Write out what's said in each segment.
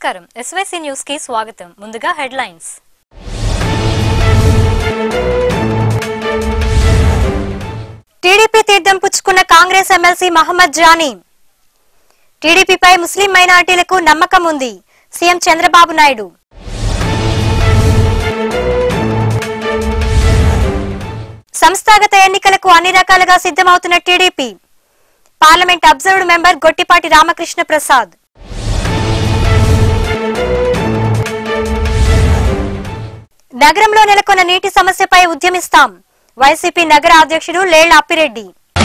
నమస్కారం SYC news కి స్వాగతం ముందుగా హెడ్లైన్స్ టీడీపీ తీర్థం పుచ్చుకున్న కాంగ్రెస్ ఎమ్మెల్సీ మహమ్మద్ జానీ టీడీపీపై ముస్లిం మైనారిటీలకు నమ్మకం ఉంది సీఎం చంద్రబాబు నాయుడు సంస్థాగత ఎన్నికలకు అన్ని రకాలుగా సిద్ధమవుతున్న TDP parliament observed member Gottipati Ramakrishna Prasad నగరంలో నెలకొన్న నీటి సమస్యపై ఉద్యమిస్తాం వైసీపీ నగర అధ్యక్షుడు లేళ్ల అప్పిరెడ్డి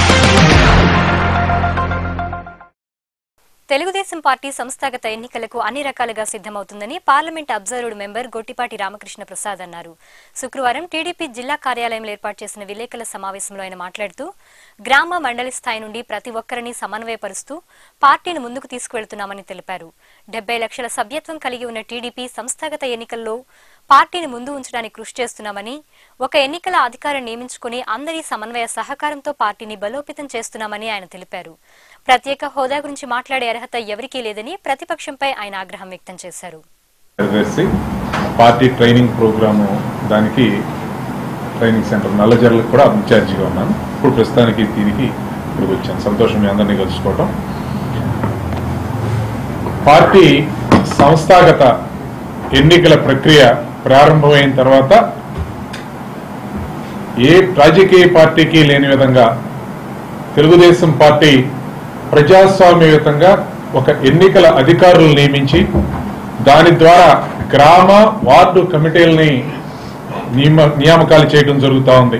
తెలుగుదేశం పార్టీ సంస్థాగత ఎన్నికలకు అన్ని రకాలుగా సిద్ధమవుతుందని parliament observed member Gottipati Ramakrishna Prasad అన్నారు. శుక్రవారం టీడీపీ జిల్లా కార్యాలయంలో ఏర్పాటు చేసిన విలేకరుల సమావేశంలో ఆయన మాట్లాడుతూ గ్రామ మండలి స్థాయి నుండి ప్రతి ఒక్కరిని సమన్వయపరుస్తూ పార్టీని ముందుకు తీసుకువెళ్తున్నామని తెలిపారు. 70 లక్షల సభ్యత్వం కలిగి ఉన్న టీడీపీ సంస్థాగత ఎన్నికల్లో పార్టీని ముందు ఉంచడానికి కృషి చేస్తున్నామని, ఒక ఎన్నికల అధికారిని నియమించుకుని అందరి సమన్వయ సహకారంతో పార్టీని బలోపేతం చేస్తున్నామని ఆయన తెలిపారు. ప్రత్యేక హోదా గురించి మాట్లాడే అర్హత ఎవరికీ లేదని ప్రతిపక్షంపై ఆయన ఆగ్రహం వ్యక్తం చేశారు. పార్టీ ట్రైనింగ్ ప్రోగ్రాము దానికి ట్రైనింగ్ సెంటర్ నల్లజర్లకు కూడా ఇన్ఛార్జిగా ఉన్నాను. ఇప్పుడు ప్రస్తుతానికి దీనికి ఇప్పుడు వచ్చాను. సంతోషం మీ అందరినీ కలుసుకోవటం. పార్టీ సంస్థాగత ఎన్నికల ప్రక్రియ ప్రారంభమైన తర్వాత ఏ రాజకీయ పార్టీకి లేని విధంగా తెలుగుదేశం పార్టీ ప్రజాస్వామ్యయుతంగా ఒక ఎన్నికల అధికారులను నియమించి దాని ద్వారా గ్రామ వార్డు కమిటీలని నియామకాలు చేయడం జరుగుతూ ఉంది.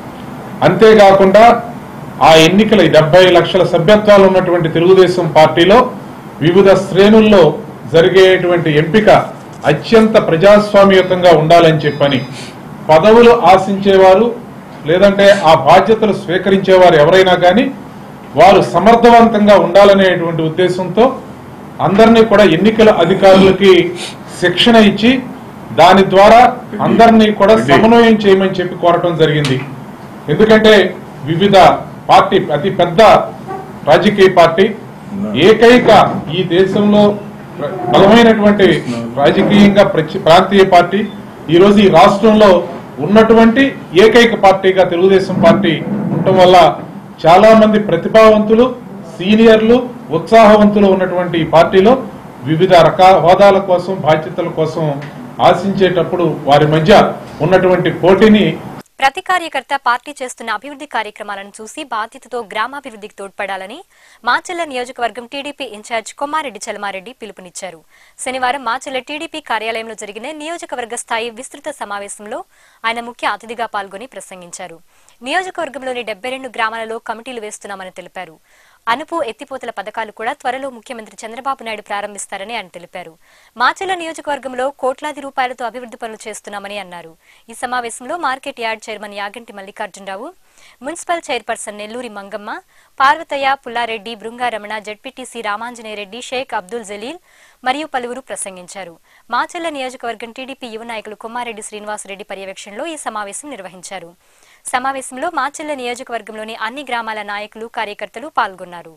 అంతేకాకుండా ఆ ఎన్నికల 70 లక్షల సభ్యత్వాలు ఉన్నటువంటి తెలుగుదేశం పార్టీలో వివిధ శ్రేణుల్లో జరిగేటువంటి ఎంపిక అత్యంత ప్రజాస్వామ్యయుతంగా ఉండాలని చెప్పని పదవులు ఆశించేవారు లేదంటే ఆ బాధ్యతలు స్వీకరించేవారు ఎవరైనా కానీ వారు సమర్థవంతంగా ఉండాలనేటువంటి ఉద్దేశంతో అందరినీ కూడా ఎన్నికల అధికారులకి శిక్షణ ఇచ్చి దాని ద్వారా అందరినీ కూడా సమన్వయం చేయమని చెప్పి కోరటం జరిగింది. ఎందుకంటే వివిధ పార్టీ అతి పెద్ద రాజకీయ పార్టీ ఏకైక ఈ దేశంలో బలమైనటువంటి రాజకీయంగా ప్రాంతీయ పార్టీ ఈరోజు ఈ రాష్ట్రంలో ఉన్నటువంటి ఏకైక పార్టీగా తెలుగుదేశం పార్టీ ఉండటం వల్ల చాలా మంది ప్రతిభావంతులు సీనియర్లు ఉత్సాహవంతులు ఉన్నటువంటి ఈ పార్టీలో వివిధ రకాల హోదాల కోసం బాధ్యతల కోసం ఆశించేటప్పుడు వారి మధ్య ఉన్నటువంటి పోటీని ప్రతి కార్యకర్త పార్టీ చేస్తున్న అభివృద్ధి కార్యక్రమాలను చూసి బాధ్యతతో గ్రామాభివృద్ధికి తోడ్పడాలని మాచెల్ల నియోజకవర్గం టీడీపీ ఇన్ఛార్జ్ కొమ్మారెడ్డి చలమారెడ్డి పిలుపునిచ్చారు. శనివారం మాచెల్ల టీడీపీ కార్యాలయంలో జరిగిన నియోజకవర్గ స్థాయి విస్తృత సమావేశంలో ఆయన ముఖ్య అతిథిగా పాల్గొని ప్రసంగించారు. నియోజకవర్గంలోని 72 గ్రామాలలో కమిటీలు వేస్తున్నామని తెలిపారు. అనుపు ఎత్తిపోతల పథకాలు కూడా త్వరలో ముఖ్యమంత్రి చంద్రబాబు నాయుడు ప్రారంభిస్తారని ఆయన తెలిపారు. మాచెల్ల నియోజకవర్గంలో కోట్లాది రూపాయలతో అభివృద్ధి పనులు చేస్తున్నామని అన్నారు. ఈ సమావేశంలో market yard chairman Yaganti Mallikarjunarao, municipal chairperson Nelluri Mangamma, Parvathaiah, Pullareddy, Brungaramana, ZPTC Ramanjaneyareddy, Sheikh Abdul Jaleel మరియు పలువురు ప్రసంగించారు. మాచెల్ల నియోజకవర్గం టీడీపీ యువ నాయకులు కొమ్మారెడ్డి శ్రీనివాసరెడ్డి పర్యవేక్షణలో ఈ సమావేశం నిర్వహించారు. సమావేశంలో మాచెల్ల నియోజకవర్గంలోని అన్ని గ్రామాల నాయకులు కార్యకర్తలు పాల్గొన్నారు.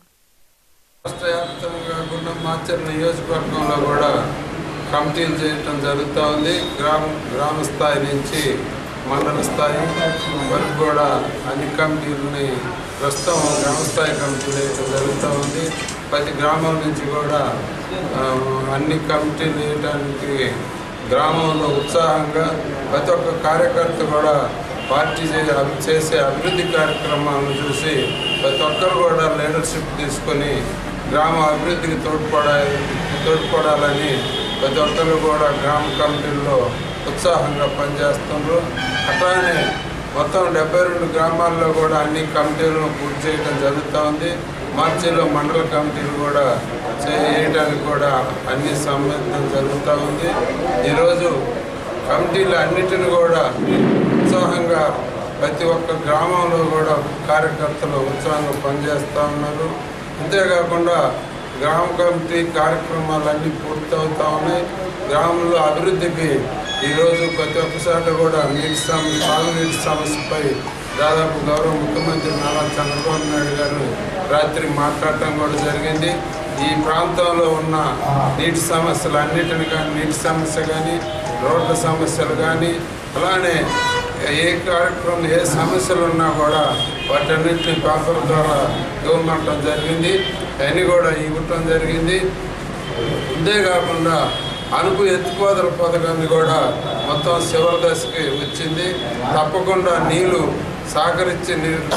మాచెల్ల నియోజకవర్గంలో కూడా కమిటీలు చేయటం జరుగుతూ ఉంది. గ్రామ స్థాయి నుంచి మండల స్థాయి వరకు కూడా అన్ని కమిటీలని ప్రస్తుతం గ్రామస్థాయి కమిటీలు వేయటం జరుగుతూ ఉంది. ప్రతి గ్రామం నుంచి కూడా అన్ని కమిటీలు వేయడానికి గ్రామంలో ఉత్సాహంగా ప్రతి ఒక్క కార్యకర్త కూడా పార్టీ చేసే అభివృద్ధి కార్యక్రమాలను చూసి ప్రతి ఒక్కరు కూడా లీడర్షిప్ తీసుకొని గ్రామ అభివృద్ధికి తోడ్పడాలని ప్రతి ఒక్కరు కూడా గ్రామ కమిటీల్లో ఉత్సాహంగా పనిచేస్తున్నారు. అట్లానే మొత్తం 72 గ్రామాల్లో కూడా అన్ని కమిటీలను పూర్తి చేయడం జరుగుతూ ఉంది. మార్చిలో మండల కమిటీలు కూడా చేయడానికి కూడా అన్ని సంబంధం జరుగుతూ ఉంది. ఈరోజు కమిటీలు అన్నిటిని కూడా ఉత్సాహంగా ప్రతి ఒక్క గ్రామంలో కూడా కార్యకర్తలు ఉత్సాహంగా పనిచేస్తూ ఉన్నారు. అంతేకాకుండా గ్రామ కమిటీ కార్యక్రమాలన్నీ పూర్తవుతూ ఉన్నాయి. గ్రామంలో అభివృద్ధికి ఈరోజు ప్రతి ఒక్కసారి కూడా సాగునీటి సమస్యపై దాదాపు గౌరవ ముఖ్యమంత్రి నారా చంద్రబాబు నాయుడు గారు రాత్రి మాట్లాడటం కూడా జరిగింది. ఈ ప్రాంతంలో ఉన్న నీటి సమస్యలు అన్నిటిని కానీ, నీటి సమస్య కానీ, రోడ్ల సమస్యలు కానీ, అలానే ఏ కార్యక్రమం ఏ సమస్యలు ఉన్నా కూడా వాటన్నిటిని పేపర్ ద్వారా ఇవ్వమంటం జరిగింది. అవన్నీ కూడా ఇవ్వటం జరిగింది. అంతేకాకుండా అనుపు ఎత్తిపోతల పథకాన్ని కూడా మొత్తం చివరి దశకి వచ్చింది. తప్పకుండా నీళ్లు సహకరించి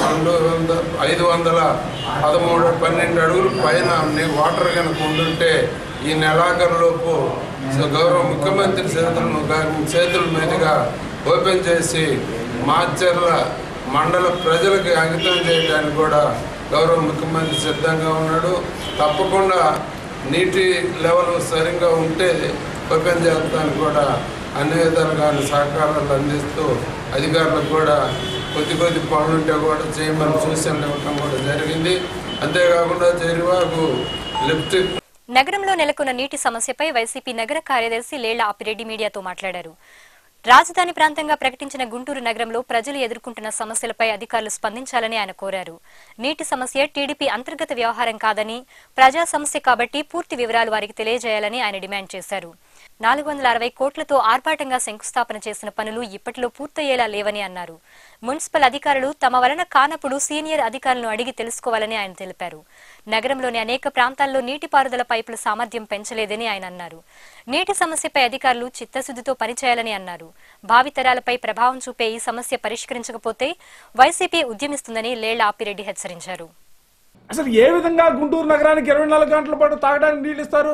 512 అడుగుల పైన వాటర్ కనుక ఉండుంటే ఈ నెలాఖరులోపు గౌరవ ముఖ్యమంత్రి చేతుల మీదుగా ఓపెన్ చేసి మాచర్ల మండల ప్రజలకు అంకితం చేయడానికి కూడా గౌరవ ముఖ్యమంత్రి సిద్ధంగా ఉన్నాడు. తప్పకుండా నీటి లెవెల్ సరిగ్గా ఉంటే ఓపెన్ చేస్తానికి కూడా అన్ని విధాలుగా సహకారాలు అందిస్తూ అధికారులకు కూడా కొద్ది పనులుంటే కూడా చేయమని సూచనలు ఇవ్వడం కూడా జరిగింది. అంతేకాకుండా చెరువాకు లిఫ్ట్. నగరంలో నెలకొన్న నీటి సమస్యపై వైసీపీ నగర కార్యదర్శి లేళ్ల ఆపిరెడ్డి మీడియాతో మాట్లాడారు. రాజధాని ప్రాంతంగా ప్రకటించిన గుంటూరు నగరంలో ప్రజలు ఎదుర్కొంటున్న సమస్యలపై అధికారులు స్పందించాలని ఆయన కోరారు. నీటి సమస్య టీడీపీ అంతర్గత వ్యవహారం కాదని, ప్రజా సమస్య కాబట్టి పూర్తి వివరాలు వారికి తెలియజేయాలని ఆయన డిమాండ్ చేశారు. 460 కోట్లతో ఆర్భాటంగా శంకుస్థాపన చేసిన పనులు ఇప్పటిలో పూర్తయ్యేలా లేవని అన్నారు. మున్సిపల్ అధికారులు తమ వలన కానప్పుడు సీనియర్ అధికారులను అడిగి తెలుసుకోవాలని ఆయన తెలిపారు. నగరంలోని అనేక ప్రాంతాల్లో నీటిపారుదల పైపుల సామర్థ్యం పెంచలేదని ఆయన అన్నారు. నీటి సమస్యపై అధికారులు చిత్తశుద్ధితో పనిచేయాలని అన్నారు. భావితరాలపై ప్రభావం చూపే ఈ సమస్య పరిష్కరించకపోతే వైసీపీ ఉద్యమిస్తుందని లేళ్ల ఆపిరెడ్డి హెచ్చరించారు. అసలు ఏ విధంగా గుంటూరు నగరానికి 24 గంటల పాటు తాగడానికి నీళ్ళు ఇస్తారు?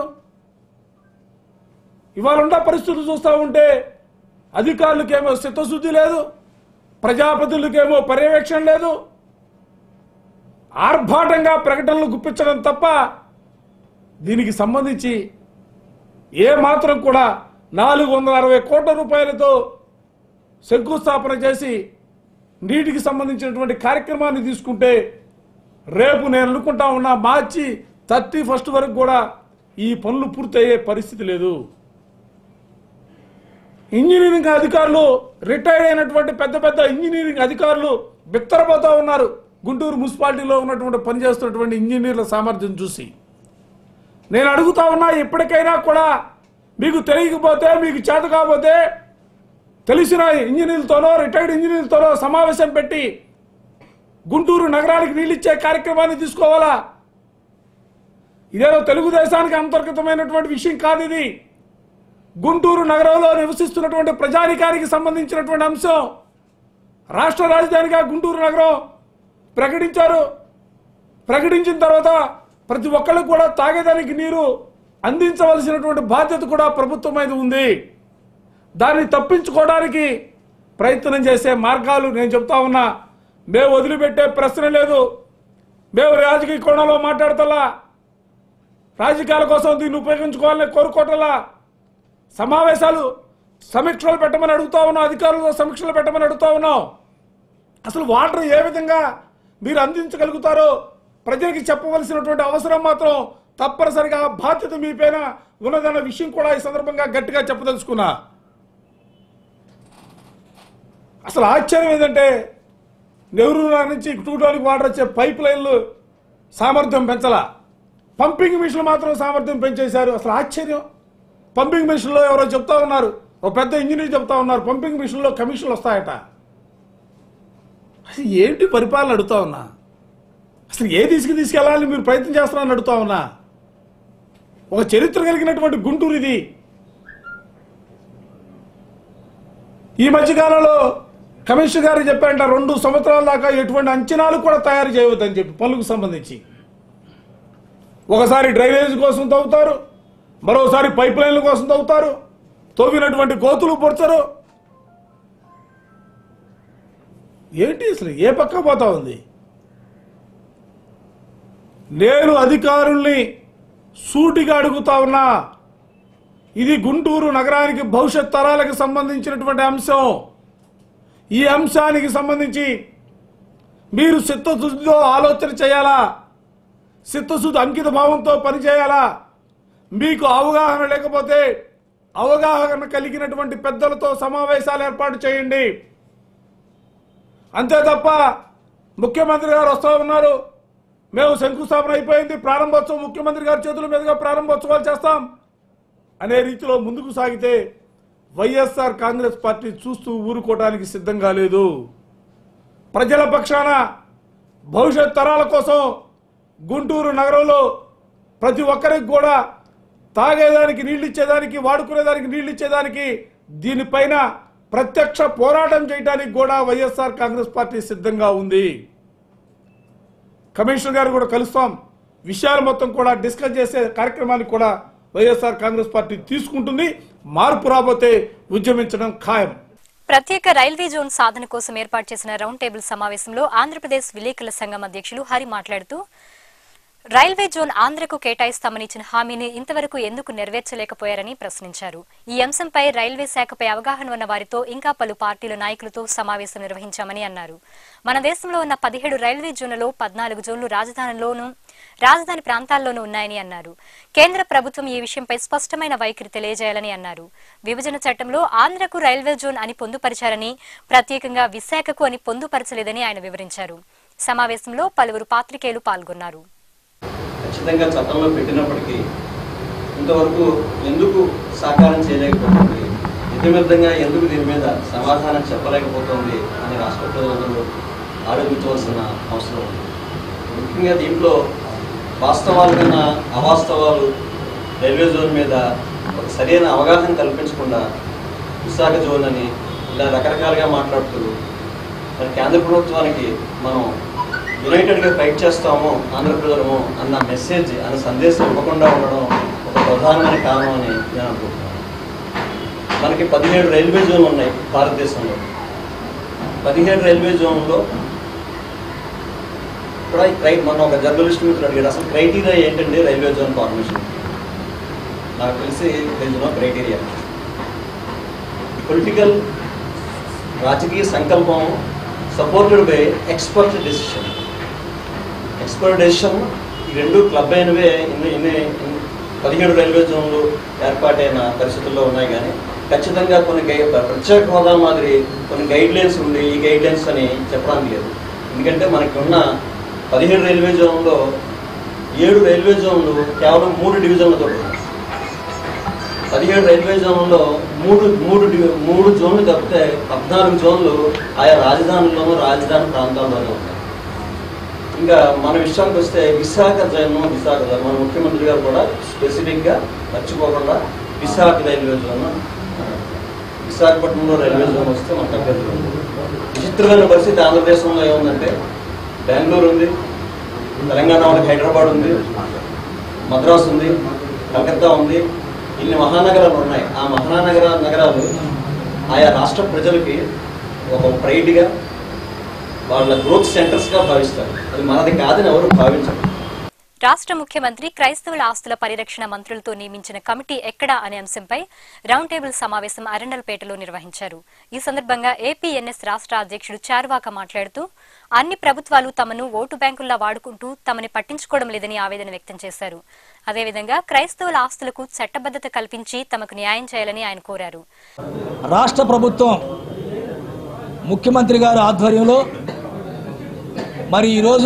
ఇవాళ ఉన్న పరిస్థితులు చూస్తూ ఉంటే అధికారులకేమో చిత్తశుద్ధి లేదు, ప్రజాప్రతినిధులకేమో పర్యవేక్షణ లేదు. ఆర్భాటంగా ప్రకటనలు గుప్పించడం తప్ప దీనికి సంబంధించి ఏ మాత్రం కూడా 460 కోట్ల రూపాయలతో శంకుస్థాపన చేసి నీటికి సంబంధించినటువంటి కార్యక్రమాన్ని తీసుకుంటే రేపు నేను అనుకుంటా ఉన్నా మార్చి 31 వరకు కూడా ఈ పనులు పూర్తయ్యే పరిస్థితి లేదు. ఇంజనీరింగ్ అధికారులు, రిటైర్డ్ అయినటువంటి పెద్ద పెద్ద ఇంజనీరింగ్ అధికారులు బిత్తరపోతా ఉన్నారు. గుంటూరు మున్సిపాలిటీలో ఉన్నటువంటి పనిచేస్తున్నటువంటి ఇంజనీర్ల సామర్థ్యం చూసి నేను అడుగుతా ఉన్నా, ఎప్పటికైనా కూడా మీకు తెలియకపోతే, మీకు చేత కాకపోతే తెలిసిన ఇంజనీర్లతోనో రిటైర్డ్ ఇంజనీర్లతోనో సమావేశం పెట్టి గుంటూరు నగరానికి నీళ్ళిచ్చే కార్యక్రమాన్ని తీసుకోవాలా? ఇదేదో తెలుగుదేశానికి అంతర్గతమైనటువంటి విషయం కాదు. ఇది గుంటూరు నగరంలో నివసిస్తున్నటువంటి ప్రజానికానికి సంబంధించినటువంటి అంశం. రాష్ట్ర రాజధానిగా గుంటూరు నగరం ప్రకటించారు. ప్రకటించిన తర్వాత ప్రతి ఒక్కరికి కూడా తాగేదానికి నీరు అందించవలసినటువంటి బాధ్యత కూడా ప్రభుత్వం మీద ఉంది. దాన్ని తప్పించుకోవడానికి ప్రయత్నం చేసే మార్గాలు నేను చెప్తా ఉన్నా. మేము వదిలిపెట్టే ప్రశ్న లేదు. మేము రాజకీయ కోణంలో మాట్లాడతలా, రాజకీయాల కోసం దీన్ని ఉపయోగించుకోవాలని కోరుకోవటలా. సమావేశాలు, సమీక్షలు పెట్టమని అడుగుతా ఉన్నాం, అధికారులతో సమీక్షలు పెట్టమని అడుగుతా ఉన్నాం. అసలు వాటర్ ఏ విధంగా మీరు అందించగలుగుతారో ప్రజలకి చెప్పవలసినటువంటి అవసరం మాత్రం తప్పనిసరిగా బాధ్యత మీ పైన ఉన్నదన్న విషయం కూడా ఈ సందర్భంగా గట్టిగా చెప్పదలుచుకున్నా. అసలు ఆశ్చర్యం ఏంటంటే నెహ్రూ నుంచి టూటానికి వాటర్ వచ్చే పైప్ లైన్లు సామర్థ్యం పెంచాలా, పంపింగ్ మిషన్లు మాత్రం సామర్థ్యం పెంచేశారు. అసలు ఆశ్చర్యం. పంపింగ్ మిషన్లో ఎవరో చెప్తా ఉన్నారు, ఒక పెద్ద ఇంజనీర్ చెప్తా ఉన్నారు, పంపింగ్ మిషన్లో కమిషన్లు వస్తాయట. అసలు ఏంటి పరిపాలన అడుగుతా ఉన్నా. అసలు ఏ తీసుకెళ్లాలని మీరు ప్రయత్నం చేస్తున్నారని అడుగుతా ఉన్నా. ఒక చరిత్ర కలిగినటువంటి గుంటూరు ఇది. ఈ మధ్యకాలంలో కమిషనర్ గారు చెప్పారంట 2 సంవత్సరాల దాకా ఎటువంటి అంచనాలు కూడా తయారు చేయవద్దని చెప్పి పనులకు సంబంధించి. ఒకసారి డ్రైనేజ్ కోసం తవ్వుతారు, మరోసారి పైప్ లైన్ల కోసం తవ్వుతారు, తవ్వినటువంటి గోతులు పొడతారు. ఏంటి అసలు ఏ పక్క పోతా ఉంది? నేను అధికారుల్ని సూటిగా అడుగుతా ఉన్నా, ఇది గుంటూరు నగరానికి భవిష్యత్ తరాలకు సంబంధించినటువంటి అంశం. ఈ అంశానికి సంబంధించి మీరు చిత్తశుద్ధితో ఆలోచన చేయాలా, చిత్తశుద్ధి అంకిత భావంతో పనిచేయాలా. మీకు అవగాహన లేకపోతే అవగాహన కలిగినటువంటి పెద్దలతో సమావేశాలు ఏర్పాటు చేయండి. అంతే తప్ప ముఖ్యమంత్రి గారు వస్తూ ఉన్నారు, మేము శంకుస్థాపన అయిపోయింది, ప్రారంభోత్సవం ముఖ్యమంత్రి గారి చేతుల మీదుగా ప్రారంభోత్సవాలు చేస్తాం అనే రీతిలో ముందుకు సాగితే వైఎస్ఆర్ కాంగ్రెస్ పార్టీ చూస్తూ ఊరుకోవడానికి సిద్ధంగా లేదు. ప్రజల పక్షాన భవిష్యత్ తరాల కోసం గుంటూరు నగరంలో ప్రతి ఒక్కరికి కూడా తాగేదానికి నీళ్లు ఇచ్చేదానికి, వాడుకునేదానికి నీళ్లు ఇచ్చేదానికి దీనిపైన ప్రత్యక్ష పోరాటం చేయడానికి కూడా వైఎస్ఆర్ కాంగ్రెస్ పార్టీ సిద్ధంగా ఉంది. కమిషనర్ గారు కూడా కలుస్తాం, విషయాలు మొత్తం కూడా డిస్కస్ చేసే కార్యక్రమాన్ని కూడా వైఎస్ఆర్ కాంగ్రెస్ పార్టీ తీసుకుంటుంది. మార్పు రాబోతే ఉద్యమించడం ఖాయం. ప్రత్యేక రైల్వే జోన్ సాధన కోసం ఏర్పాటు చేసిన రౌండ్ టేబుల్ సమావేశంలో ఆంధ్రప్రదేశ్ విలేకరుల సంఘం అధ్యక్షులు హరి మాట్లాడుతూ రైల్వే జోన్ ఆంధ్రకు కేటాయిస్తామని ఇచ్చిన హామీని ఇంతవరకు ఎందుకు నెరవేర్చలేకపోయారని ప్రశ్నించారు. ఈ అంశంపై రైల్వే శాఖపై అవగాహన ఉన్న వారితో ఇంకా పలు పార్టీల నాయకులతో సమావేశం నిర్వహించామని అన్నారు. మన దేశంలో ఉన్న 17 రైల్వే జోన్లలో 14 జోన్లు రాజధాని ప్రాంతాల్లోనూ ఉన్నాయని అన్నారు. కేంద్ర ప్రభుత్వం ఈ విషయంపై స్పష్టమైన వైఖరి తెలియజేయాలని అన్నారు. విభజన చట్టంలో ఆంధ్రకు రైల్వే జోన్ అని పొందుపరిచారని, ప్రత్యేకంగా విశాఖకు అని పొందుపరచలేదని ఆయన వివరించారు. సమావేశంలో పలువురు పాత్రికేయులు పాల్గొన్నారు. ఖచ్చితంగా చట్టంలో పెట్టినప్పటికీ ఇంతవరకు ఎందుకు సాకారం చేయలేకపోతుంది, ఇతిమితంగా ఎందుకు దీని మీద సమాధానం చెప్పలేకపోతుంది అని రాష్ట్ర ప్రజలందరూ ఆలోచించవలసిన అవసరం ఉంది. ముఖ్యంగా దీంట్లో వాస్తవాల కన్నా అవాస్తవాలు రైల్వే జోన్ మీద ఒక సరైన అవగాహన కల్పించకుండా విశాఖ జోన్ అని ఇలా రకరకాలుగా మాట్లాడుతూ మరి కేంద్ర ప్రభుత్వానికి మనం యునైటెడ్గా ఫైట్ చేస్తాము ఆంధ్ర ప్రజలము అన్న మెసేజ్ అన్న సందేశం ఇవ్వకుండా ఉండడం ఒక ప్రధానమైన కారణం అని నేను అనుకుంటున్నాను. మనకి 17 రైల్వే జోన్లు ఉన్నాయి భారతదేశంలో. 17 రైల్వే జోన్లో కూడా మన ఒక జర్నలిస్ట్ మిత్రుడు అడిగాడు, అసలు క్రైటీరియా ఏంటండి రైల్వే జోన్ ఫార్మేషన్? నాకు తెలిసి క్రైటీరియా పొలిటికల్ రాజకీయ సంకల్పం supported by expert decision. Expert decision ఈ రెండు క్లబ్ అయినవే ఇన్ని 17 రైల్వే జోన్లు ఏర్పాటైన పరిస్థితుల్లో ఉన్నాయి. కానీ ఖచ్చితంగా కొన్ని ప్రత్యేక హోదా మాదిరి కొన్ని గైడ్ లైన్స్ ఉంది, ఈ గైడ్ లైన్స్ అని చెప్పడానికి లేదు. ఎందుకంటే మనకి ఉన్న 17 రైల్వే జోన్లో 7 రైల్వే జోన్లు కేవలం 3 డివిజన్లతో ఉన్నాయి. 17 రైల్వే జోన్లలో 3 జోన్లు తప్పితే 14 జోన్లు ఆయా రాజధానుల్లోనూ రాజధాని ప్రాంతాల్లోనే ఉన్నాయి. ఇంకా మన విషయానికి వస్తే విశాఖ జోన్ మన ముఖ్యమంత్రి గారు కూడా స్పెసిఫిక్గా మర్చిపోకుండా విశాఖ రైల్వే జోన్, విశాఖపట్నంలో రైల్వే జోన్ వస్తే మనకు అభ్యర్థులు ఉంది. విచిత్రమైన పరిస్థితి ఆంధ్రదేశంలో ఏముందంటే బెంగళూరు ఉంది, తెలంగాణ వాళ్ళకి హైదరాబాద్ ఉంది, మద్రాసు ఉంది, కలకత్తా ఉంది, ఇన్ని మహానగరాలు ఉన్నాయి. ఆ నగరాలు ఆయా రాష్ట్ర ప్రజలకి ఒక ప్రైడ్గా వాళ్ళ గ్రోత్ సెంటర్స్గా భావిస్తారు. అది మనది కాదని ఎవరు భావించరు. రాష్ట్ర ముఖ్యమంత్రి క్రైస్తవుల ఆస్తుల పరిరక్షణ మంత్రులతో నియమించిన కమిటీ ఎక్కడా అనే అంశంపై రౌండ్ టేబుల్ సమావేశం అరండల్పేటలో నిర్వహించారు. ఈ సందర్భంగా ఏపీఎన్ఎస్ రాష్ట్ర అధ్యక్షుడు చార్వాక మాట్లాడుతూ అన్ని ప్రభుత్వాలు తమను ఓటు బ్యాంకుల్లా వాడుకుంటూ తమని పట్టించుకోవడం లేదని ఆవేదన వ్యక్తం చేశారు. అదేవిధంగా క్రైస్తవుల ఆస్తులకు చట్టబద్ధత కల్పించి తమకు న్యాయం చేయాలని ఆయన కోరారు. రాష్ట్ర ప్రభుత్వం ముఖ్యమంత్రి గారి ఆధ్వర్యంలో మరి ఈరోజు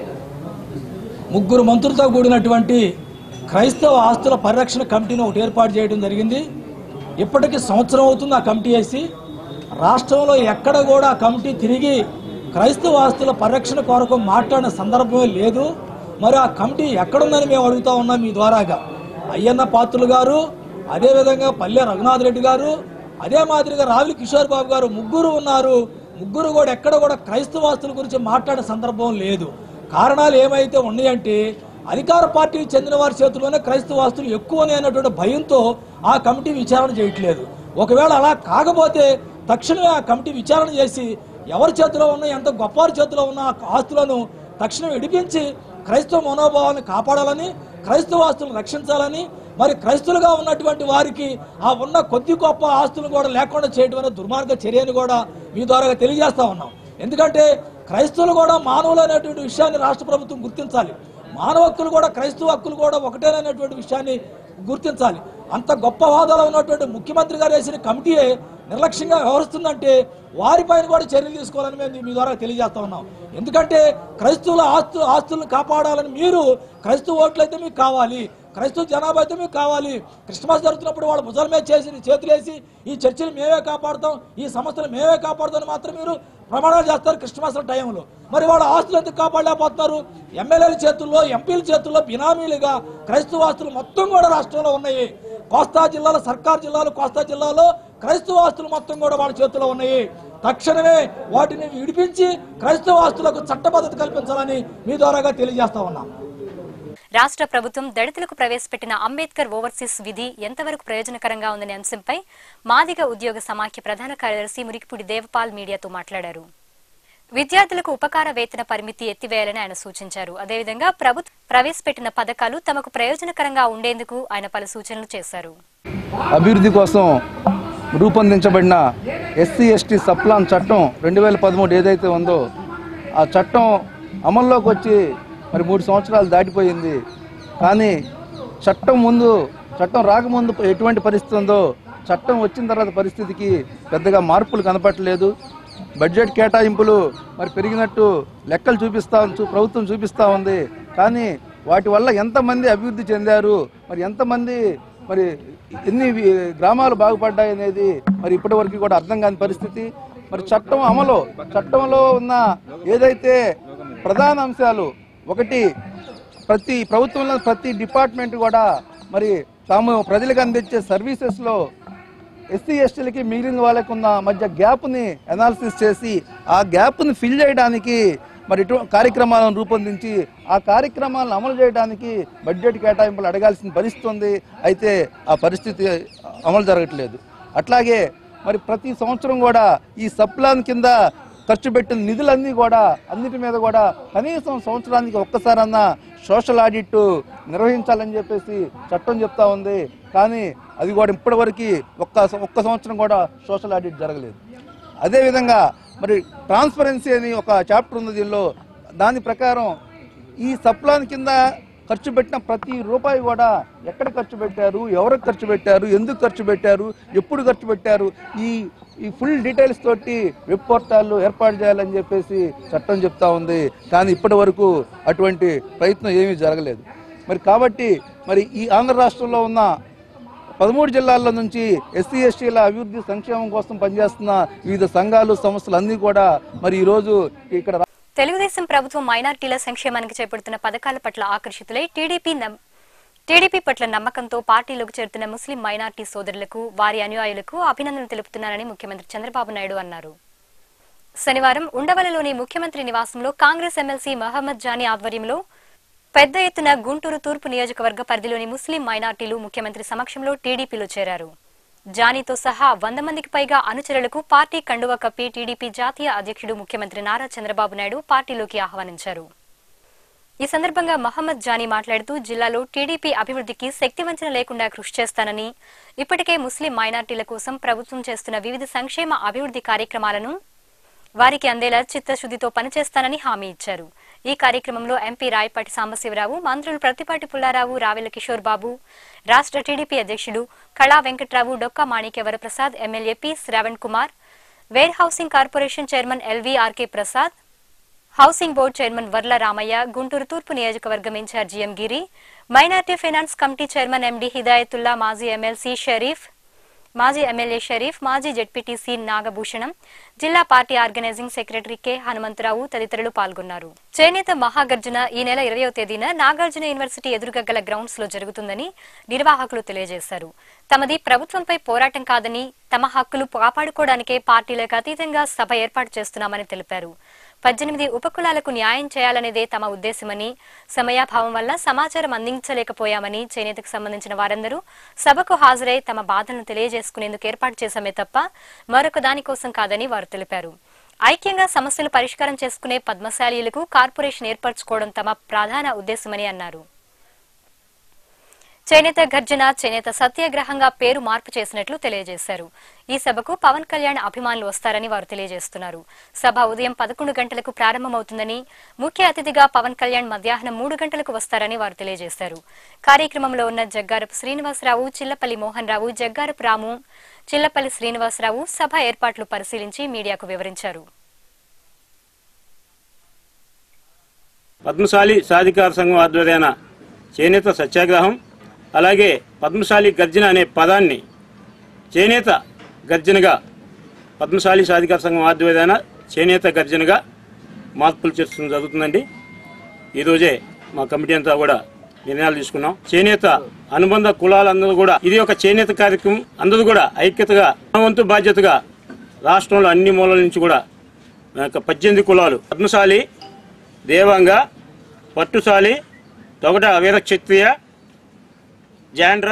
3 మంత్రులతో కూడినటువంటి క్రైస్తవ ఆస్తుల పరిరక్షణ కమిటీని ఒకటి ఏర్పాటు చేయడం జరిగింది. ఇప్పటికి సంవత్సరం అవుతుంది ఆ కమిటీ వేసి. రాష్ట్రంలో ఎక్కడ కూడా ఆ కమిటీ తిరిగి క్రైస్తవ ఆస్తుల పరిరక్షణ కొరకు మాట్లాడిన సందర్భమే లేదు. మరి ఆ కమిటీ ఎక్కడుందని మేము అడుగుతా ఉన్నాం మీ ద్వారాగా. అయ్యన్న పాత్రులు గారు, అదేవిధంగా పల్లె రఘునాథ్ రెడ్డి గారు, అదే మాదిరిగా రావుల కిషోర్ బాబు గారు, 3 ఉన్నారు. 3 కూడా ఎక్కడ కూడా క్రైస్తవ ఆస్తుల గురించి మాట్లాడే సందర్భం లేదు. కారణాలు ఏమైతే ఉన్నాయంటే అధికార పార్టీకి చెందిన వారి చేతుల్లోనే క్రైస్తవ ఆస్తులు ఎక్కువనే అనేటువంటి భయంతో ఆ కమిటీ విచారణ చేయట్లేదు. ఒకవేళ అలా కాకపోతే తక్షణమే ఆ కమిటీ విచారణ చేసి ఎవరి చేతిలో ఉన్న ఎంత గొప్పవారి చేతిలో ఉన్న ఆస్తులను తక్షణం విడిపించి క్రైస్తవ మనోభావాన్ని కాపాడాలని, క్రైస్తవ ఆస్తులను రక్షించాలని, మరి క్రైస్తవులుగా ఉన్నటువంటి వారికి ఆ ఉన్న కొద్ది గొప్ప ఆస్తులను కూడా లేకుండా చేయడం అనే దుర్మార్గ చర్యని కూడా మీ ద్వారా తెలియజేస్తా ఉన్నాం. ఎందుకంటే క్రైస్తవులు కూడా మానవులు అనేటువంటి విషయాన్ని రాష్ట్ర ప్రభుత్వం గుర్తించాలి. మానవ హక్కులు కూడా క్రైస్తవ హక్కులు కూడా ఒకటేననేటువంటి విషయాన్ని గుర్తించాలి. అంత గొప్ప హోదాలో ఉన్నటువంటి ముఖ్యమంత్రి గారు వేసిన కమిటీ నిర్లక్ష్యంగా వ్యవహరిస్తుందంటే వారిపైన కూడా చర్యలు తీసుకోవాలని మేము మీ ద్వారా తెలియజేస్తా ఉన్నాం. ఎందుకంటే క్రైస్తవుల ఆస్తులను కాపాడాలని మీరు క్రైస్తవ ఓట్లు అయితే మీకు కావాలి, క్రైస్తవ జనాభా అయితే మీకు కావాలి. క్రిస్మస్ జరుగుతున్నప్పుడు వాళ్ళు భుజాల మీద చేతులేసి ఈ చర్చిని మేమే కాపాడుతాం, ఈ సంస్థలు మేమే కాపాడుతామని మాత్రం మీరు ప్రమాణాలు చేస్తారు క్రిస్మస్ టైంలో. మరి వాళ్ళ ఆస్తులు ఎందుకు కాపాడలేకపోతున్నారు? ఎమ్మెల్యేల చేతుల్లో, ఎంపీల చేతుల్లో బినామీలుగా క్రైస్తవ ఆస్తులు మొత్తం కూడా రాష్ట్రంలో ఉన్నాయి. కోస్తా జిల్లాలో, సర్కార్ జిల్లాలో, కోస్తా జిల్లాలో క్రైస్తవ ఆస్తులు మొత్తం కూడా వాళ్ళ చేతుల్లో ఉన్నాయి. తక్షణమే వాటిని విడిపించి క్రైస్తవ ఆస్తులకు చట్టబద్ధత కల్పించాలని మీ ద్వారాగా తెలియజేస్తా ఉన్నాం. రాష్ట్ర ప్రభుత్వం దళితులకు ప్రవేశపెట్టిన అంబేద్కర్ ఓవర్సీస్ విధి ఎంతవరకు ప్రయోజనకరంగా ఉందనే అంశంపై మాదిగ ఉద్యోగ సమాఖ్య ప్రధాన కార్యదర్శి మురికిపూడి దేవపాల్ మీడియాతో మాట్లాడారు. విద్యార్థులకు ఉపకార వేతన పరిమితి ఎత్తివేయాలని ఆయన సూచించారు. అదేవిధంగా ప్రభుత్వం ప్రవేశపెట్టిన పథకాలు తమకు ప్రయోజనకరంగా ఉండేందుకు ఆయన పలు సూచనలు చేశారు. అభివృద్ధి కోసం రూపొందించబడిన ఎస్సీ ఎస్టీ సప్లాన్ చట్టం 2013 ఏదైతే ఉందో ఆ చట్టం అమల్లోకి వచ్చి మరి 3 సంవత్సరాలు దాటిపోయింది. కానీ చట్టం రాకముందు ఎటువంటి పరిస్థితి ఉందో చట్టం వచ్చిన తర్వాత పరిస్థితికి పెద్దగా మార్పులు కనపడలేదు. బడ్జెట్ కేటాయింపులు మరి పెరిగినట్టు లెక్కలు ప్రభుత్వం చూపిస్తూ ఉంది. కానీ వాటి వల్ల ఎంతమంది అభివృద్ధి చెందారు, మరి ఎంతమంది మరి ఎన్ని గ్రామాలు బాగుపడ్డాయి అనేది మరి ఇప్పటి వరకు కూడా అర్థం కాని పరిస్థితి. మరి చట్టంలో ఉన్న ఏదైతే ప్రధాన అంశాలు, ఒకటి ప్రతి ప్రభుత్వంలో ప్రతి డిపార్ట్మెంట్ కూడా మరి తాము ప్రజలకు అందించే సర్వీసెస్లో ఎస్సీ ఎస్టీలకి మిగిలిన వాళ్ళకు ఉన్న మధ్య గ్యాప్ని అనాలిసిస్ చేసి ఆ గ్యాప్ని ఫిల్ చేయడానికి మరి కార్యక్రమాలను రూపొందించి ఆ కార్యక్రమాలను అమలు చేయడానికి బడ్జెట్ కేటాయింపులు అడగాల్సిన పరిస్థితి ఉంది. అయితే ఆ పరిస్థితి అమలు జరగట్లేదు. అట్లాగే మరి ప్రతి సంవత్సరం కూడా ఈ సప్లాన్ కింద ఖర్చు పెట్టిన నిధులన్నీ కూడా అన్నిటి మీద కూడా కనీసం సంవత్సరానికి ఒక్కసారన్నా సోషల్ ఆడిట్ నిర్వహించాలని చెప్పేసి చట్టం చెప్తా ఉంది. కానీ అది కూడా ఇప్పటివరకు ఒక్క సంవత్సరం కూడా సోషల్ ఆడిట్ జరగలేదు. అదేవిధంగా మరి ట్రాన్స్పరెన్సీ అని ఒక చాప్టర్ ఉంది దీనిలో. దాని ప్రకారం ఈ సప్లాన్ కింద ఖర్చు పెట్టిన ప్రతి రూపాయి కూడా ఎక్కడ ఖర్చు పెట్టారు, ఎవరికి ఖర్చు పెట్టారు, ఎందుకు ఖర్చు పెట్టారు, ఎప్పుడు ఖర్చు పెట్టారు, ఈ ఫుల్ డీటెయిల్స్ తోటి వెబ్ పోర్టాలు ఏర్పాటు చేయాలని చెప్పేసి చట్టం చెప్తా ఉంది. కానీ ఇప్పటి వరకు అటువంటి ప్రయత్నం ఏమీ జరగలేదు. మరి కాబట్టి మరి ఈ ఆంధ్ర రాష్ట్రంలో ఉన్న 13 జిల్లాల్లో నుంచి ఎస్సీ ఎస్టీల అభివృద్ధి సంక్షేమం కోసం పనిచేస్తున్న వివిధ సంఘాలు, సంస్థలు అన్ని కూడా మరి ఈ రోజు ఇక్కడ తెలుగుదేశం ప్రభుత్వం మైనార్టీల సంక్షేమానికి చేపడుతున్న పథకాల పట్ల ఆకర్షితులై టీడీపీ పట్ల నమ్మకంతో పార్టీలోకి చేరుతున్న ముస్లిం మైనార్టీ సోదరులకు, వారి అనుయాయులకు అభినందనలు తెలుపుతున్నారని ముఖ్యమంత్రి చంద్రబాబు నాయుడు అన్నారు. శనివారం ఉండవల్లిలోని ముఖ్యమంత్రి నివాసంలో కాంగ్రెస్ ఎమ్మెల్సీ మహమ్మద్ జానీ ఆధ్వర్యంలో పెద్ద ఎత్తున గుంటూరు తూర్పు నియోజకవర్గ పరిధిలోని ముస్లిం మైనార్టీలు ముఖ్యమంత్రి సమక్షంలో టీడీపీలో చేరారు. జానీతో సహా 100 మందికి పైగా అనుచరులకు పార్టీ కండువా కప్పి టీడీపీ జాతీయ అధ్యక్షుడు ముఖ్యమంత్రి నారా చంద్రబాబు నాయుడు పార్టీలోకి ఆహ్వానించారు. ఈ సందర్భంగా మహమ్మద్ జానీ మాట్లాడుతూ జిల్లాలో టీడీపీ అభివృద్ధికి శక్తివంచన లేకుండా కృషి చేస్తానని, ఇప్పటికే ముస్లిం మైనార్టీల కోసం ప్రభుత్వం చేస్తున్న వివిధ సంక్షేమ అభివృద్ధి కార్యక్రమాలను వారికి అందేలా చిత్తశుద్ధితో పనిచేస్తానని హామీ ఇచ్చారు. ఈ కార్యక్రమంలో ఎంపీ రాయపాటి సాంబశివరావు, మంత్రులు ప్రత్తిపాటి పుల్లారావు, రావెల కిషోర్ బాబు, రాష్ట్ర టీడీపీ అధ్యక్షుడు Kala Venkatrao, Dokka Manikya Varaprasad, MLA P Shravan Kumar, warehousing corporation chairman LVRK Prasad, housing board chairman Varla Ramaiah, Guntur తూర్పు నియోజకవర్గం incharge M Giri, minority finance committee chairman MD Hidayatullah, మాజీ ఎమ్మెల్సీ షరీఫ్, మాజీ ఎమ్మెల్యే షరీఫ్, మాజీ జెడ్పీటీసీ నాగభూషణం, జిల్లా party organising secretary K Hanumantharao తదితరులు పాల్గొన్నారు. చేనేత మహాగర్జన ఈ నెల 20వ తేదీన నాగార్జున యూనివర్సిటీ ఎదురుగా గల గ్రౌండ్స్ లో జరుగుతుందని నిర్వాహకులు తెలియజేశారు. తమది ప్రభుత్వంపై పోరాటం కాదని, తమ హక్కులు కాపాడుకోవడానికే పార్టీలకు అతీతంగా సభ ఏర్పాటు చేస్తున్నామని తెలిపారు. 18 ఉపకులాలకు న్యాయం చేయాలనేదే తమ ఉద్దేశమని, సమయాభావం వల్ల సమాచారం అందించలేకపోయామని, చేనేతకు సంబంధించిన వారందరూ సభకు హాజరై తమ బాధలను తెలియజేసుకునేందుకు ఏర్పాటు చేశామే తప్ప మరొక దానికోసం కాదని వారు తెలిపారు. ఐక్యంగా సమస్యలు పరిష్కారం చేసుకునే పద్మశాలీలకు కార్పొరేషన్ ఏర్పరచుకోవడం తమ ప్రధాన ఉద్దేశమని అన్నారు. చేనేత గర్జన చేనేత సత్యాగ్రహంగా పేరు మార్పు చేసినట్లు తెలియజేశారు. ఈ సభకు పవన్ కళ్యాణ్ అభిమానులు వస్తారని వారు తెలియజేస్తున్నారు. సభ ఉదయం 11 గంటలకు ప్రారంభమవుతుందని, ముఖ్య అతిథిగా పవన్ కళ్యాణ్ మధ్యాహ్నం 3 గంటలకు వస్తారని వారు తెలియజేశారు. కార్యక్రమంలో ఉన్న జగ్గారపు శ్రీనివాసరావు, చిల్లపల్లి మోహన్ రావు, జగ్గారపు రాము, చిల్లపల్లి శ్రీనివాసరావు సభ ఏర్పాట్లు పరిశీలించి మీడియాకు వివరించారు. పద్మశాలి సాధికార సంఘం ఆధ్వర్యాన చేనేత సత్యాగ్రహం, అలాగే పద్మశాలి గర్జన అనే పదాన్ని చేనేత గర్జనగా, పద్మశాలి సాధికార సంఘం ఆధ్వర్యాన చేనేత గర్జనగా మార్పులు చేస్తూ జరుగుతుందండి. ఈరోజే మా కమిటీ అంతా కూడా నిర్ణయాలు తీసుకున్నాం. చేనేత అనుబంధ కులాలందరూ కూడా ఇది ఒక చేనేత కార్యక్రమం, అందరూ కూడా ఐక్యతగా వంతు బాధ్యతగా రాష్ట్రంలో అన్ని మూలల నుంచి కూడా 18 కులాలు పద్మశాలి, దేవాంగ, పట్టుశాలి, తొగట వీరక్షత్రియ, జాండ్ర,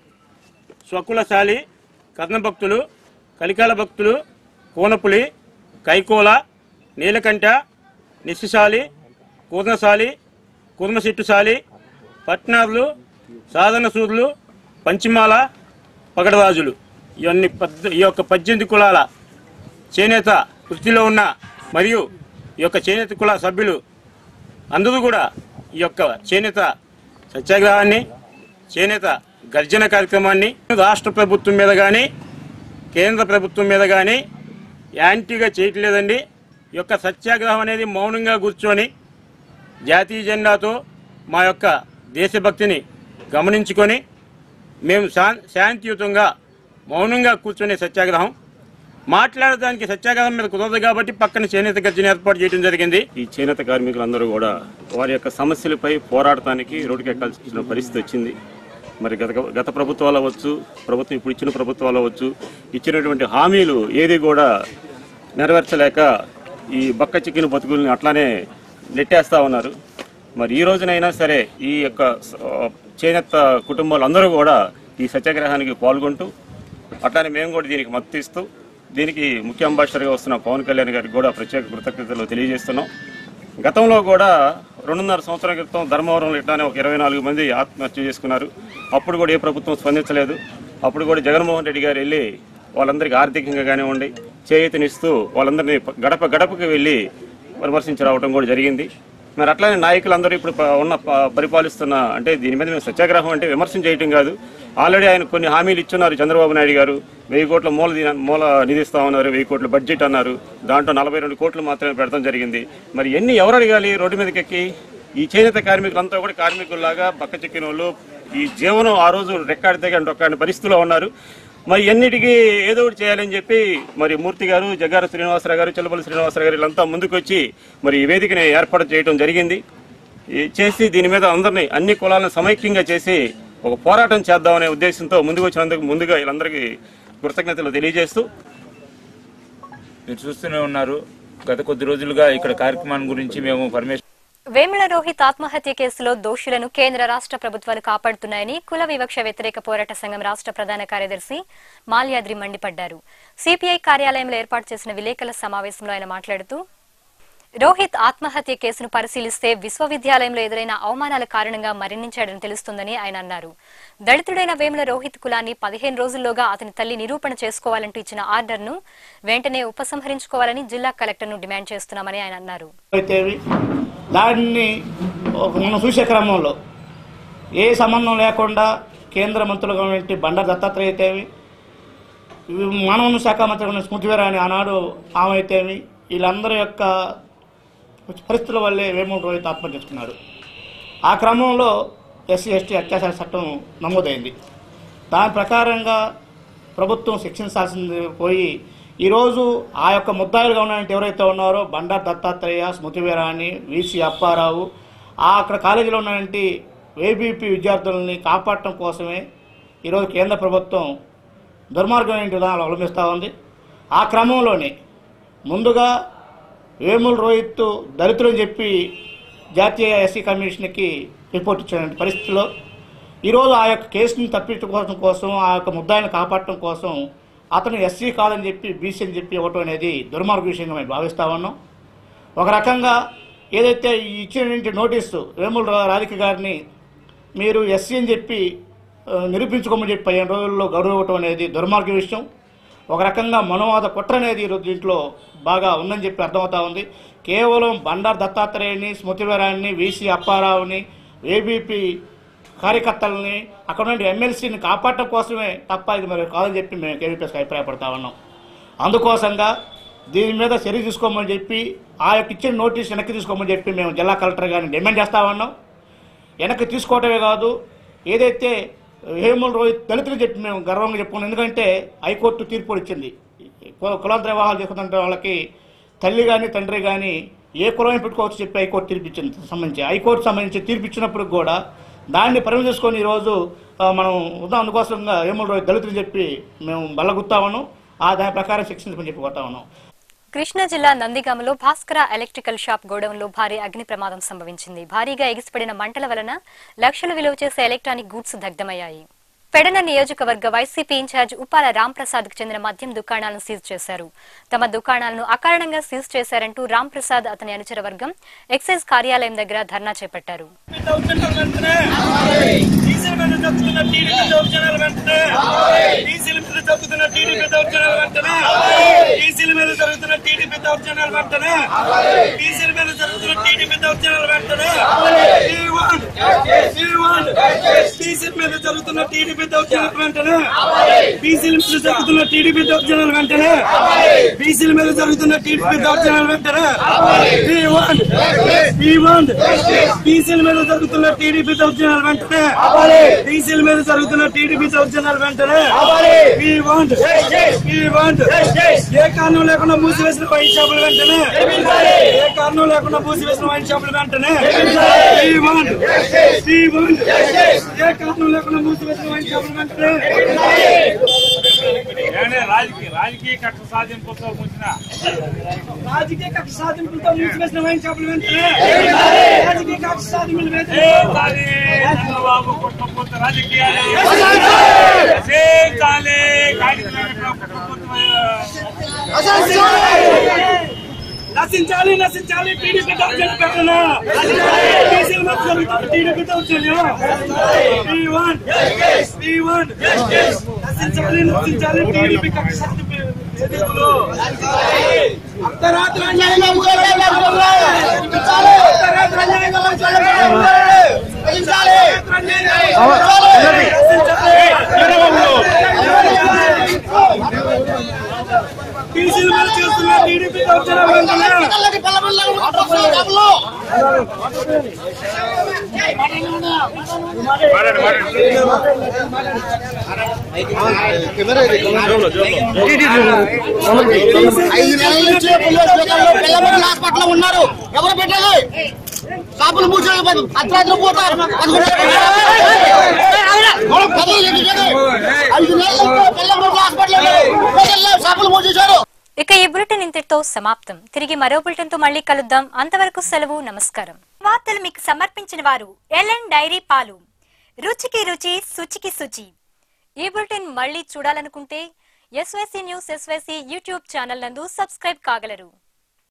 స్వకులశాలి, కర్ణభక్తులు, కలికాల భక్తులు, కోనపులి, కైకోల, నీలకంఠ, నిస్సిశాలి, కూర్ణశాలి, కుర్మశెట్టుశాలి, పట్నార్లు, సాధన సూర్లు, పంచిమాల, పగడరాజులు, ఇవన్నీ ఈ యొక్క 18 కులాల చేనేత వృత్తిలో ఉన్న మరియు ఈ యొక్క చేనేత కుల సభ్యులు అందరూ కూడా ఈ యొక్క చేనేత సత్యాగ్రహాన్ని, చేనేత గర్జన కార్యక్రమాన్ని రాష్ట్ర ప్రభుత్వం మీద కానీ కేంద్ర ప్రభుత్వం మీద కానీ యాంటీగా చేయట్లేదండి. ఈ యొక్క సత్యాగ్రహం అనేది మౌనంగా కూర్చొని జాతీయ జెండాతో మా యొక్క దేశభక్తిని గమనించుకొని మేము శాంతియుతంగా మౌనంగా కూర్చునే సత్యాగ్రహం. మాట్లాడడానికి సత్యాగ్రహం మీద కుదరదు కాబట్టి పక్కన చేనేత గర్జన ఏర్పాటు చేయడం జరిగింది. ఈ చేనేత కార్మికులందరూ కూడా వారి యొక్క సమస్యలపై పోరాడటానికి రోడ్డుకెక్కాల్సిన పరిస్థితి వచ్చింది. మరి గత ప్రభుత్వాలు అవ్వచ్చు, ప్రభుత్వం ఇప్పుడు ఇచ్చిన ప్రభుత్వాలు అవ్వచ్చు, ఇచ్చినటువంటి హామీలు ఏది కూడా నెరవేర్చలేక ఈ బక్క చిక్కిన బతుకుల్ని అట్లానే నెట్టేస్తా ఉన్నారు. మరి ఈ రోజునైనా సరే ఈ యొక్క చేనేత కుటుంబాలు అందరూ కూడా ఈ సత్యాగ్రహానికి పాల్గొంటూ అట్లానే మేము కూడా దీనికి మద్దతు ఇస్తూ దీనికి ముఖ్య అంబాసిడర్గా వస్తున్న పవన్ కళ్యాణ్ గారికి కూడా ప్రత్యేక కృతజ్ఞతలు తెలియజేస్తున్నాం. గతంలో కూడా 2.5 సంవత్సరాల క్రితం ధర్మవరంలో ఇట్లానే ఒక 24 మంది ఆత్మహత్య చేసుకున్నారు. అప్పుడు కూడా ఏ ప్రభుత్వం స్పందించలేదు. అప్పుడు కూడా జగన్మోహన్ రెడ్డి గారు వెళ్ళి వాళ్ళందరికీ ఆర్థికంగా కానివ్వండి చేయూతనిస్తూ వాళ్ళందరినీ గడప గడపకి వెళ్ళి విమర్శించి రావడం కూడా జరిగింది. మరి అట్లానే నాయకులందరూ ఇప్పుడు ఉన్న పరిపాలిస్తున్న అంటే దీని మీద మేము సత్యాగ్రహం అంటే విమర్శన చేయటం కాదు. ఆల్రెడీ ఆయన కొన్ని హామీలు ఇచ్చున్నారు. చంద్రబాబు నాయుడు గారు 1000 కోట్ల మూల నిధిస్తామన్నారు, 1000 కోట్ల బడ్జెట్ అన్నారు. దాంట్లో 42 కోట్లు మాత్రమే పెడతాం జరిగింది. మరి ఎవరు అడగాలి రోడ్డు మీదకి ఎక్కి? ఈ చేనేత కార్మికులంతా కూడా కార్మికుల్లాగా బక్క చిక్కిన వాళ్ళు ఈ జీవనం ఆ రోజు రెక్కాడితే ఒక్కడి పరిస్థితిలో ఉన్నారు. మరి ఎన్నిటికీ ఏదో ఒకటి చేయాలని చెప్పి మరి మూర్తి గారు, జగ్గార శ్రీనివాసరావు గారు, చిల్లపల్లి శ్రీనివాసరావు గారు వీళ్ళంతా ముందుకు వచ్చి మరి ఈ వేదికని ఏర్పాటు చేయడం జరిగింది. చేసి దీని మీద అందరినీ అన్ని కులాలను సమైక్యంగా చేసి ఒక పోరాటం చేద్దామనే ఉద్దేశంతో ముందుకు వచ్చినందుకు ముందుగా వీళ్ళందరికీ కృతజ్ఞతలు తెలియజేస్తూ, మీరు చూస్తూనే ఉన్నారు గత కొద్ది రోజులుగా ఇక్కడ కార్యక్రమాన్ని గురించి మేము పరమేశ్వర వేముల రోహిత్ ఆత్మహత్య కేసులో దోషులను కేంద్ర రాష్ట్ర ప్రభుత్వాలు కాపాడుతున్నాయని కుల వివక్ష వ్యతిరేక పోరాట సంఘం రాష్ట్ర ప్రధాన కార్యదర్శి మాల్యాద్రి మండిపడ్డారు. సిపిఐ కార్యాలయంలో ఏర్పాటు చేసిన విలేకరుల సమావేశంలో ఆయన మాట్లాడుతూ, రోహిత్ ఆత్మహత్య కేసును పరిశీలిస్తే విశ్వవిద్యాలయంలో ఎదురైన అవమానాల కారణంగా మరణించాడని తెలుస్తుందని ఆయన అన్నారు. దళితుడైన వేముల రోహిత్ కులాన్ని 15 రోజుల్లోగా అతని తల్లి నిరూపణ చేసుకోవాలంటూ ఇచ్చిన ఆర్డర్ను వెంటనే ఉపసంహరించుకోవాలని జిల్లా కలెక్టర్ను డిమాండ్ చేస్తున్నామని ఆయన అన్నారు. దాన్ని మనం చూసే క్రమంలో ఏ సంబంధం లేకుండా కేంద్ర మంత్రులుగా ఉన్నటువంటి బండారు దత్తాత్రేయ అయితేమి, మానవ శాఖ మంత్రి స్మృతి ఇరానీ ఆనాడు ఆమె అయితేమి, వీళ్ళందరి యొక్క పరిస్థితుల వల్లే వేముల రోహిత్ ఆత్మహత్య చేసుకున్నాడు. ఆ క్రమంలో ఎస్సీ ఎస్టీ అత్యాచార చట్టం నమోదైంది. దాని ప్రకారంగా ప్రభుత్వం శిక్షించాల్సింది పోయి ఈరోజు ఆ యొక్క ముద్దాయిలుగా ఉన్నటువంటి ఎవరైతే ఉన్నారో బండారు దత్తాత్రేయ, స్మృతి ఇరానీ, వీసీ అప్పారావు, అక్కడ కాలేజీలో ఉన్నటువంటి ఏబీపీ విద్యార్థులని కాపాడటం కోసమే ఈరోజు కేంద్ర ప్రభుత్వం దుర్మార్గమైన విధానాలు అవలంబిస్తూ ఉంది. ఆ క్రమంలోనే ముందుగా వేముల రోహిత్ దళితులని చెప్పి జాతీయ ఎస్సీ కమిషన్కి రిపోర్ట్ ఇచ్చిన పరిస్థితిలో ఈరోజు ఆ యొక్క కేసుని తప్పించుకోవడం కోసం, ఆ యొక్క ముద్దాయిని కాపాడటం కోసం అతను ఎస్సీ కాదని చెప్పి బీసీ అని చెప్పి ఇవ్వటం అనేది దుర్మార్గ విషయంగా మేము భావిస్తూ ఉన్నాం. ఒక రకంగా ఏదైతే ఇచ్చిన నోటీసు వేముల రాధిక గారిని మీరు ఎస్సీ అని చెప్పి నిరూపించుకోమని చెప్పి 15 రోజుల్లో గడువు ఇవ్వటం అనేది దుర్మార్గ విషయం. ఒక రకంగా మనోవాద కుట్ర అనేది ఈరోజు దీంట్లో బాగా ఉందని చెప్పి అర్థమవుతా ఉంది. కేవలం బండారు దత్తాత్రేయుని, స్మృతివరాన్ని, వీసీ అప్పారావుని, ఏబీపీ కార్యకర్తలని, అక్కడ నుండి ఎమ్మెల్సీని కాపాడటం కోసమే తప్ప ఇది మరి కాదని చెప్పి మేము కేవీపీఎస్కి అభిప్రాయపడతా ఉన్నాం. అందుకోసంగా దీని మీద చర్య తీసుకోమని చెప్పి ఆ యొక్క ఇచ్చిన నోటీస్ వెనక్కి తీసుకోమని చెప్పి మేము జిల్లా కలెక్టర్ గారిని డిమాండ్ చేస్తా ఉన్నాం. వెనక్కి తీసుకోవటమే కాదు, ఏదైతే హేమల్ రోహిత్ దళితులు చెప్పి మేము గర్వంగా చెప్పుకున్నాం. ఎందుకంటే హైకోర్టు తీర్పు ఇచ్చింది, కులాంతర వివాహాలు చేసుకుంటే వాళ్ళకి తల్లి కానీ తండ్రి కానీ ఏ కులమే పెట్టుకోవచ్చు చెప్పి హైకోర్టు తీర్పు ఇచ్చింది. హైకోర్టు సంబంధించి తీర్పు ఇచ్చినప్పుడు కూడా దాన్ని పరిమితి చేసుకొని ఈరోజు మనం అందుకోసంగా హేమల్ రోహిత్ దళితులు చెప్పి మేము బల్లగుత్తా ఉన్నాం. దాని ప్రకారం శిక్షించమని చెప్పి కొడతా ఉన్నాం. కృష్ణా జిల్లా నందిగామలో భాస్కర ఎలక్ట్రికల్ షాప్ గోడౌన్లో భారీ అగ్ని ప్రమాదం సంభవించింది. భారీగా ఎగిసిపడిన మంటల వలన లక్షలు విలువ చేసే ఎలక్ట్రానిక్ గూడ్స్ దగ్ధమయ్యాయి. పెడన నియోజకవర్గ వైసీపీ ఇన్ఛార్జ్ ఉప్పాల రాంప్రసాద్ కు చెందిన మద్యం దుకాణాలను సీజ్ చేశారు. తమ దుకాణాలను అకారణంగా సీజ్ చేశారంటూ రాంప్రసాద్ అతని అనుచర వర్గం ఎక్సైజ్ కార్యాలయం దగ్గర ధర్నా చేపట్టారు. బీసీల మీద జరుగుతున్న టీడీపీ దౌర్జన్యాల వెంటనే బీసీల మీద జరుగుతున్న టీడీపీ దౌర్జన్యాల వెంటనే బీసీల మీద జరుగుతున్న టీడీపీ దౌర్జన్యాల వెంటనే బీసీల మీద జరుగుతున్న టీడీపీ దౌర్జన్యాల వెంటనే ఏ కారణం లేకుండా మూసివేసిన వైన్ షాపుల వెంటనే ఏ కారణం లేకుండా మూసివేసిన వైన్ షాపుల వెంటనే ఏ కారణం లేకుండా మూసివేసిన వైన్ షాపుల వెంటనే రాజకీయ కక్ష సాధింపులతో మూసివేసిన వైన్ షాపుల వెంటనే రాజకీయ కక్ష సాధింపుల వెంటనే చంద్రబాబు కుటుంబ రాజకీయాలు నశించాలి నశించాలి టీడీపీ దౌర్జన్యం పెట్టనా బీసీల మధ్య జరుగుతున్న టీడీపీ దౌర్జన్యం నశించాలి నశించాలి టీడీపీ కక్ష సాధింపులు అర్ధరాత్రి అన్యాయంగా బీసీల మీద చేస్తున్న టీడీపీ దౌర్జన్యం హాస్పిటల్ ఉన్నారు, ఎవరు పెట్టాలి? షాపులు మూసేది అర్ధరాత్రి పోతారు. 5 నెలలు హాస్పిటల్ షాపులు మూసేశారు. ఇక ఈ బులెటిన్ ఇంతటితో సమాప్తం. తిరిగి మరో బులెటిన్ తో మళ్ళీ కలుద్దాం. అంతవరకు సెలవు, నమస్కారం. వార్తలు మీకు సమర్పించిన వారు ఎల్ఎన్ డైరీ పాలు, రుచికి రుచి, శుచికి శుచి. ఈ బులెటిన్ మళ్ళీ చూడాలనుకుంటే SYC news SYC YouTube channel నందు సబ్స్క్రైబ్ కాగలరు.